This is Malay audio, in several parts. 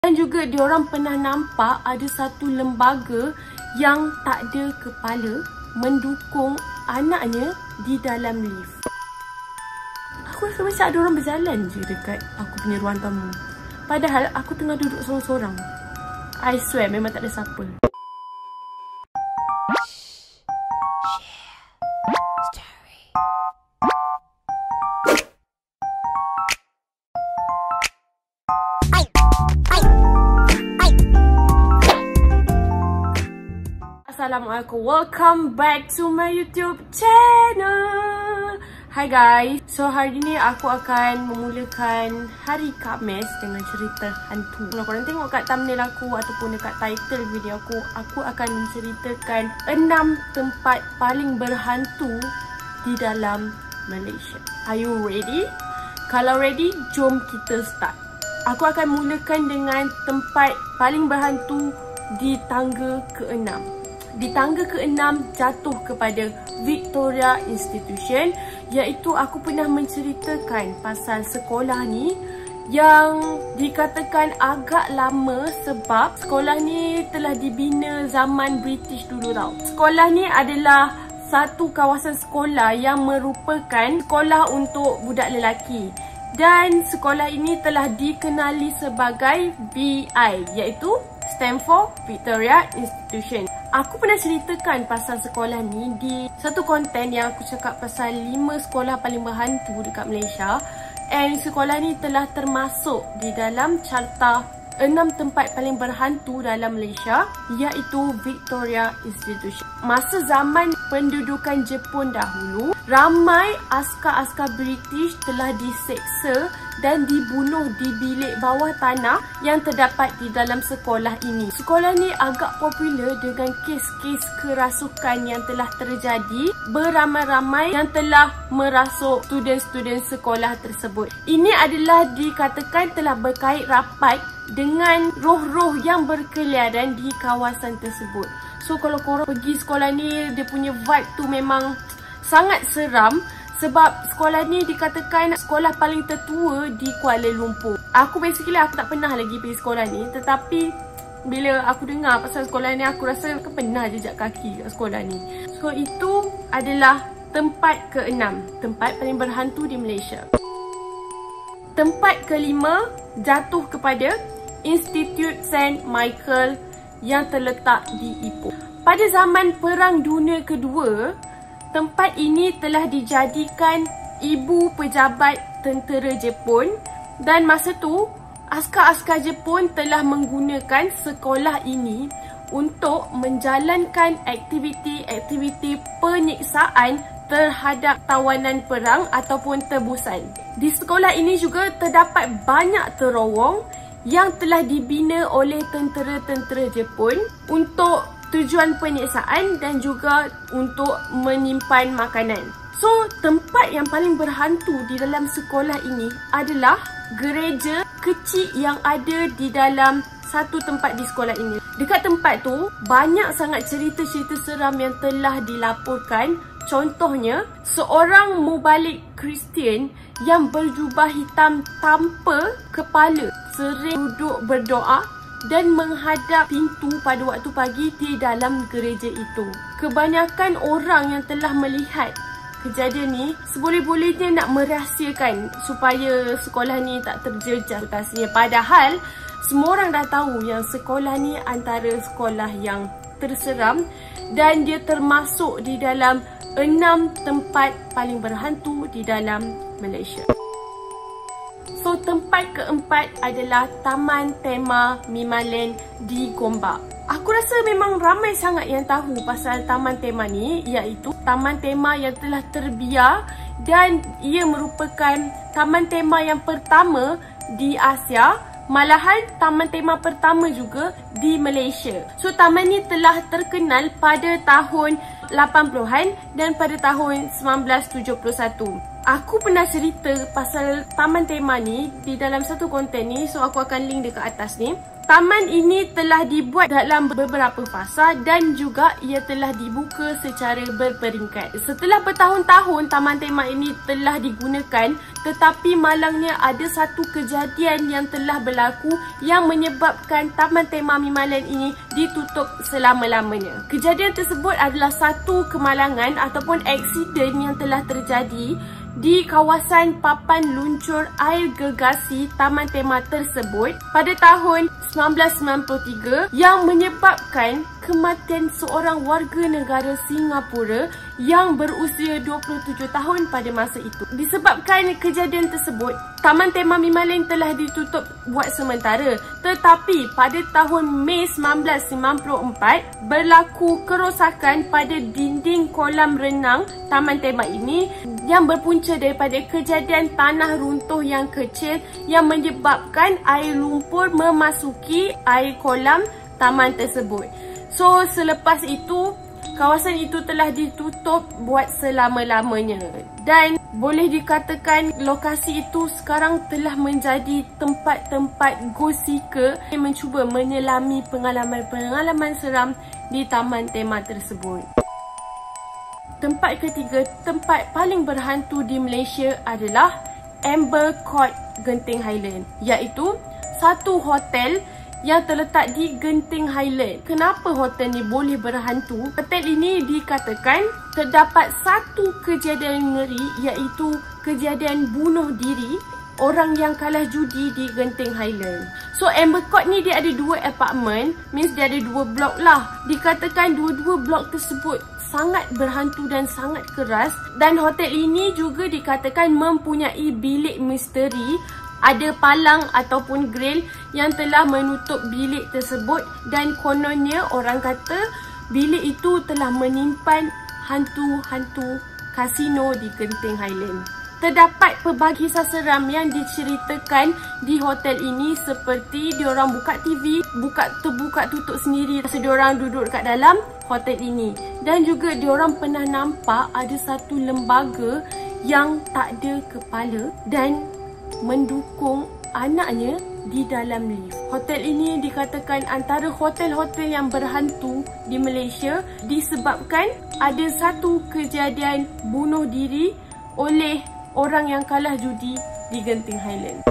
Dan juga diorang pernah nampak ada satu lembaga yang tak ada kepala mendukung anaknya di dalam lift. Aku rasa macam ada orang berjalan je dekat aku punya ruang tamu. Padahal aku tengah duduk sorang-sorang. I swear memang tak ada siapa. Assalamualaikum, welcome back to my YouTube channel. Hi guys, so hari ni aku akan memulakan hari Khamis dengan cerita hantu. Kalau korang tengok kat thumbnail aku ataupun dekat title video aku akan menceritakan 6 tempat paling berhantu di dalam Malaysia. Are you ready? Kalau ready, jom kita start. Aku akan mulakan dengan tempat paling berhantu di tangga ke-6. Di tangga ke-6 jatuh kepada Victoria Institution, iaitu aku pernah menceritakan pasal sekolah ni yang dikatakan agak lama sebab sekolah ni telah dibina zaman British dulu tau. Sekolah ni adalah satu kawasan sekolah yang merupakan sekolah untuk budak lelaki. Dan sekolah ini telah dikenali sebagai VI, iaitu stand for Victoria Institution. Aku pernah ceritakan pasal sekolah ni di satu konten yang aku cakap pasal 5 sekolah paling berhantu dekat Malaysia. And sekolah ni telah termasuk di dalam carta 6 tempat paling berhantu dalam Malaysia, iaitu Victoria Institution. Masa zaman pendudukan Jepun dahulu, ramai askar-askar British telah diseksa dan dibunuh di bilik bawah tanah yang terdapat di dalam sekolah ini. Sekolah ni agak popular dengan kes-kes kerasukan yang telah terjadi, beramai-ramai yang telah merasuk student-student sekolah tersebut. Ini adalah dikatakan telah berkait rapat dengan roh-roh yang berkeliaran di kawasan tersebut. So kalau korang pergi sekolah ni, dia punya vibe tu memang sangat seram. Sebab sekolah ni dikatakan sekolah paling tertua di Kuala Lumpur. Aku tak pernah lagi pergi sekolah ni. Tetapi bila aku dengar pasal sekolah ni, aku rasa aku pernah jejak kaki kat sekolah ni. So itu adalah tempat ke-6, tempat paling berhantu di Malaysia. Tempat ke-5 jatuh kepada Institut St. Michael yang terletak di Ipoh. Pada zaman Perang Dunia Kedua, tempat ini telah dijadikan ibu pejabat tentera Jepun, dan masa tu askar-askar Jepun telah menggunakan sekolah ini untuk menjalankan aktiviti-aktiviti penyiksaan terhadap tawanan perang ataupun tebusan. Di sekolah ini juga terdapat banyak terowong yang telah dibina oleh tentera-tentera Jepun untuk tujuan penyiksaan dan juga untuk menyimpan makanan. So, tempat yang paling berhantu di dalam sekolah ini adalah gereja kecil yang ada di dalam satu tempat di sekolah ini. Dekat tempat tu, banyak sangat cerita-cerita seram yang telah dilaporkan. Contohnya, seorang mubalik Kristian yang berjubah hitam tanpa kepala sering duduk berdoa dan menghadap pintu pada waktu pagi di dalam gereja itu. Kebanyakan orang yang telah melihat kejadian ni seboleh-bolehnya nak merahsiakan supaya sekolah ni tak terjejas reputasinya. Padahal semua orang dah tahu yang sekolah ni antara sekolah yang terseram dan dia termasuk di dalam 6 tempat paling berhantu di dalam Malaysia. So, tempat ke-4 adalah Taman Tema Mimaland di Gombak. Aku rasa memang ramai sangat yang tahu pasal Taman Tema ni, iaitu taman tema yang telah terbiar dan ia merupakan taman tema yang pertama di Asia. Malahan taman tema pertama juga di Malaysia. So, taman ni telah terkenal pada tahun 80-an dan pada tahun 1971. Aku pernah cerita pasal taman tema ni di dalam satu konten ni. So, aku akan link dekat atas ni. Taman ini telah dibuat dalam beberapa fasa dan juga ia telah dibuka secara berperingkat. Setelah bertahun-tahun taman tema ini telah digunakan, tetapi malangnya ada satu kejadian yang telah berlaku yang menyebabkan taman tema Mimaland ini ditutup selama-lamanya. Kejadian tersebut adalah satu kemalangan ataupun aksiden yang telah terjadi di kawasan papan luncur air gergasi taman tema tersebut pada tahun 1993 yang menyebabkan kematian seorang warga negara Singapura yang berusia 27 tahun pada masa itu. Disebabkan kejadian tersebut, Taman Tema Mimaland telah ditutup buat sementara. Tetapi pada tahun Mei 1994 berlaku kerosakan pada dinding kolam renang Taman Tema ini yang berpunca daripada kejadian tanah runtuh yang kecil yang menyebabkan air lumpur memasuki air kolam taman tersebut. So selepas itu, kawasan itu telah ditutup buat selama-lamanya dan boleh dikatakan lokasi itu sekarang telah menjadi tempat-tempat ghost seeker yang mencuba menyelami pengalaman-pengalaman seram di taman tema tersebut. Tempat ketiga, tempat paling berhantu di Malaysia adalah Amber Court Genting Highland, iaitu satu hotel yang terletak di Genting Highland. Kenapa hotel ni boleh berhantu? Hotel ini dikatakan terdapat satu kejadian ngeri, iaitu kejadian bunuh diri orang yang kalah judi di Genting Highland. So Amber Court ni dia ada 2 apartment, means dia ada 2 blok lah. Dikatakan dua-dua blok tersebut sangat berhantu dan sangat keras, dan hotel ini juga dikatakan mempunyai bilik misteri. Ada palang ataupun grill yang telah menutup bilik tersebut dan kononnya orang kata bilik itu telah menyimpan hantu-hantu kasino di Genting Highland. Terdapat pelbagai kisah seram yang diceritakan di hotel ini, seperti diorang buka TV, terbuka tutup sendiri masa diorang duduk dekat dalam hotel ini. Dan juga diorang pernah nampak ada satu lembaga yang tak ada kepala dan mendukung anaknya di dalam lift. Hotel ini dikatakan antara hotel-hotel yang berhantu di Malaysia disebabkan ada satu kejadian bunuh diri oleh orang yang kalah judi di Genting Highland.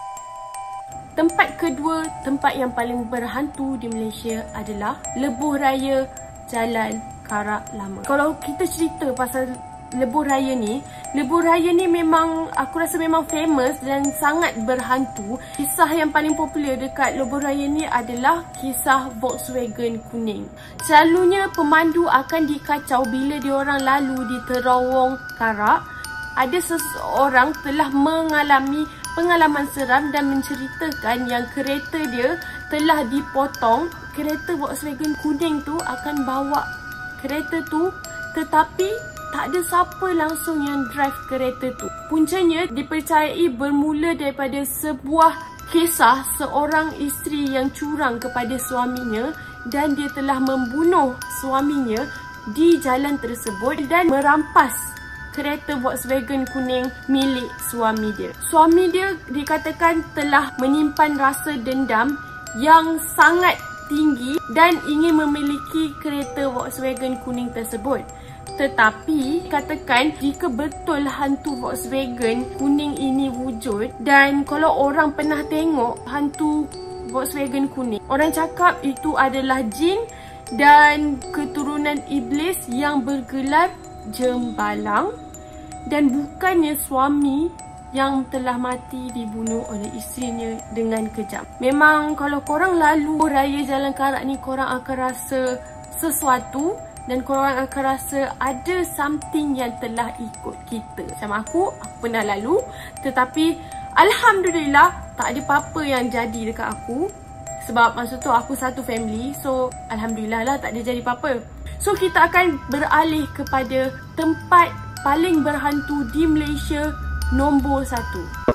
Tempat kedua, tempat yang paling berhantu di Malaysia adalah Lebuh Raya Jalan Karak Lama. Kalau kita cerita pasal Lebuh Raya ni memang aku rasa memang famous dan sangat berhantu. Kisah yang paling popular dekat Lebuh Raya ni adalah kisah Volkswagen kuning. Selalunya pemandu akan dikacau bila diorang lalu di terowong Karak. Ada seseorang telah mengalami pengalaman seram dan menceritakan yang kereta dia telah dipotong. Kereta Volkswagen kuning tu akan bawa kereta tu, tetapi tak ada siapa langsung yang drive kereta tu. Puncanya dipercayai bermula daripada sebuah kisah seorang isteri yang curang kepada suaminya dan dia telah membunuh suaminya di jalan tersebut dan merampas kereta Volkswagen kuning milik suami dia. Suami dia dikatakan telah menyimpan rasa dendam yang sangat tinggi dan ingin memiliki kereta Volkswagen kuning tersebut. Tetapi katakan jika betul hantu Volkswagen kuning ini wujud, dan kalau orang pernah tengok hantu Volkswagen kuning, orang cakap itu adalah jin dan keturunan iblis yang bergelar jembalang, dan bukannya suami yang telah mati dibunuh oleh isterinya dengan kejam. Memang kalau korang lalu raya Jalan Karak ni, korang akan rasa sesuatu dan korang akan rasa ada something yang telah ikut kita. Macam aku pernah lalu, tetapi alhamdulillah tak ada apa-apa yang jadi dekat aku. Sebab masa tu aku satu family, so alhamdulillah lah tak ada jadi apa-apa. So kita akan beralih kepada tempat paling berhantu di Malaysia nombor 1.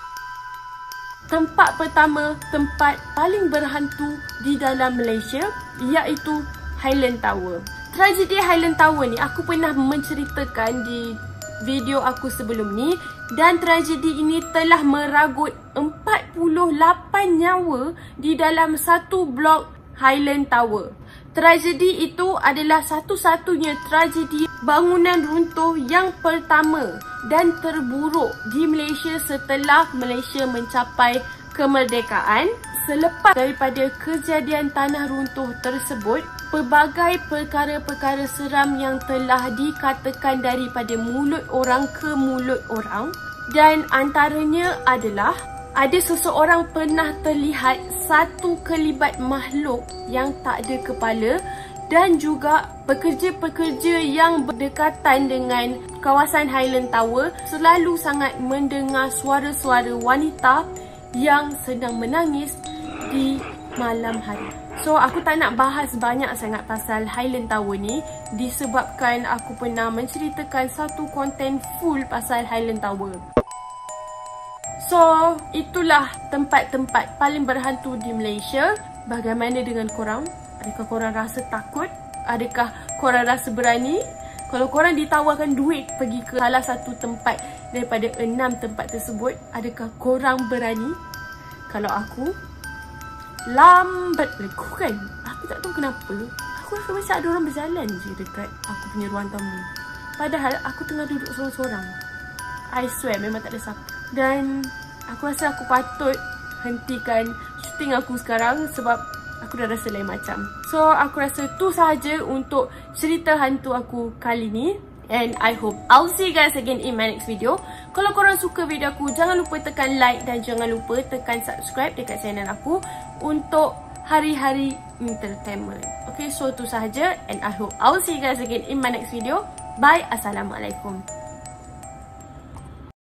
Tempat pertama, tempat paling berhantu di dalam Malaysia, iaitu Highland Tower. Tragedi Highland Tower ni aku pernah menceritakan di video aku sebelum ni, Dan tragedi ini telah meragut 48 nyawa di dalam satu blok Highland Tower. Tragedi itu adalah satu-satunya tragedi bangunan runtuh yang pertama dan terburuk di Malaysia setelah Malaysia mencapai kemerdekaan. Selepas daripada kejadian tanah runtuh tersebut, pelbagai perkara-perkara seram yang telah dikatakan daripada mulut orang ke mulut orang, dan antaranya adalah ada seseorang pernah terlihat satu kelibat makhluk yang tak ada kepala, dan juga pekerja-pekerja yang berdekatan dengan kawasan Highland Tower selalu sangat mendengar suara-suara wanita yang sedang menangis di malam hari. So aku tak nak bahas banyak sangat pasal Highland Tower ni, disebabkan aku pernah menceritakan satu konten full pasal Highland Tower. So itulah tempat-tempat paling berhantu di Malaysia. Bagaimana dengan korang? Adakah korang rasa takut? Adakah korang rasa berani? Kalau korang ditawarkan duit pergi ke salah satu tempat daripada 6 tempat tersebut, adakah korang berani? Kalau aku, lambat leku kan. Aku tak tahu kenapa, aku rasa macam ada orang berjalan je dekat aku punya ruang tamu, padahal aku tengah duduk seorang-seorang. I swear memang tak ada siapa. Dan aku rasa aku patut hentikan syuting aku sekarang sebab aku dah rasa lain macam. So aku rasa tu sahaja untuk cerita hantu aku kali ni. And I hope I'll see you guys again in my next video. Kalau korang suka video aku, jangan lupa tekan like dan jangan lupa tekan subscribe dekat channel aku untuk hari-hari entertainment. Okay, so tu sahaja, and I hope I'll see you guys again in my next video. Bye, Assalamualaikum.